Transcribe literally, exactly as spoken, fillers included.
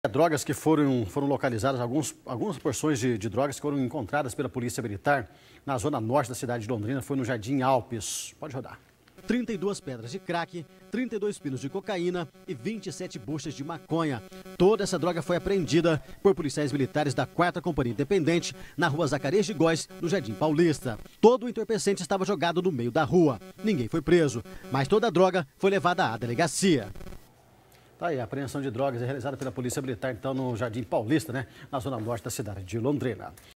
Drogas que foram, foram localizadas, alguns, algumas porções de, de drogas que foram encontradas pela Polícia Militar na zona norte da cidade de Londrina, foi no Jardim Alpes. Pode rodar. trinta e duas pedras de crack, trinta e dois pinos de cocaína e vinte e sete buchas de maconha. Toda essa droga foi apreendida por policiais militares da quarta Companhia Independente na rua Zacarias de Góes, no Jardim Paulista. Todo o entorpecente estava jogado no meio da rua. Ninguém foi preso, mas toda a droga foi levada à delegacia. Tá aí, a apreensão de drogas é realizada pela Polícia Militar, então, no Jardim Paulista, né, na zona norte da cidade de Londrina.